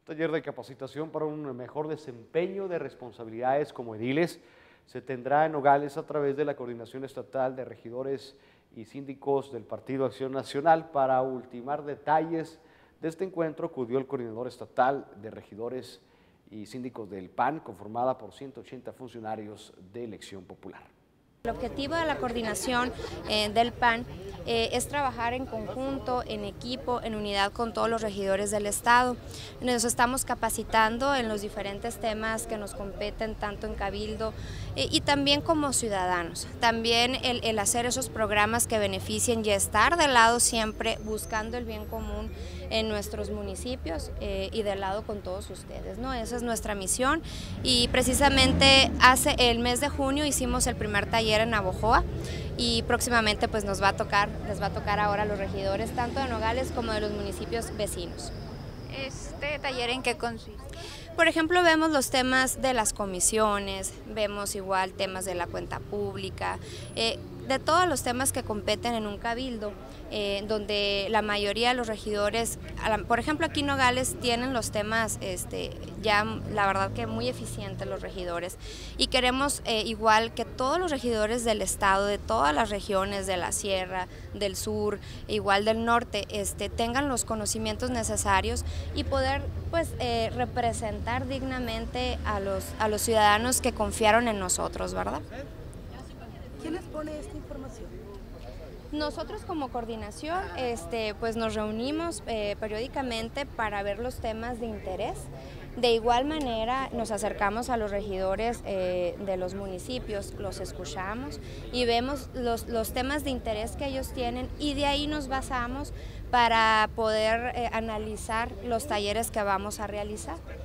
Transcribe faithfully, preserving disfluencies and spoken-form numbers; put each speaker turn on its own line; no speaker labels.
Taller de capacitación para un mejor desempeño de responsabilidades como ediles se tendrá en Nogales a través de la Coordinación Estatal de Regidores y Síndicos del Partido Acción Nacional. Para ultimar detalles de este encuentro acudió el Coordinador Estatal de Regidores y Síndicos del P A N, conformada por ciento ochenta funcionarios de elección popular.
El objetivo de la coordinación eh, del P A N eh, es trabajar en conjunto, en equipo, en unidad con todos los regidores del Estado. Nos estamos capacitando en los diferentes temas que nos competen tanto en Cabildo eh, y también como ciudadanos. También el, el hacer esos programas que beneficien y estar del lado siempre buscando el bien común en nuestros municipios eh, y del lado con todos ustedes, ¿no? Esa es nuestra misión y precisamente hace el mes de junio hicimos el primer taller en Navojoa y próximamente pues nos va a tocar, les va a tocar ahora a los regidores tanto de Nogales como de los municipios vecinos.
¿Este taller en qué consiste?
Por ejemplo, vemos los temas de las comisiones, vemos igual temas de la cuenta pública, eh, de todos los temas que competen en un cabildo, eh, donde la mayoría de los regidores, por ejemplo aquí en Nogales tienen los temas este, ya la verdad que muy eficientes los regidores y queremos eh, igual que todos los regidores del estado, de todas las regiones, de la sierra, del sur, igual del norte, este, tengan los conocimientos necesarios y poder pues eh, representar dignamente a los, a los ciudadanos que confiaron en nosotros, ¿verdad?
¿Quién les pone esta información?
Nosotros como coordinación este, pues nos reunimos eh, periódicamente para ver los temas de interés. De igual manera nos acercamos a los regidores eh, de los municipios, los escuchamos y vemos los, los temas de interés que ellos tienen y de ahí nos basamos para poder eh, analizar los talleres que vamos a realizar.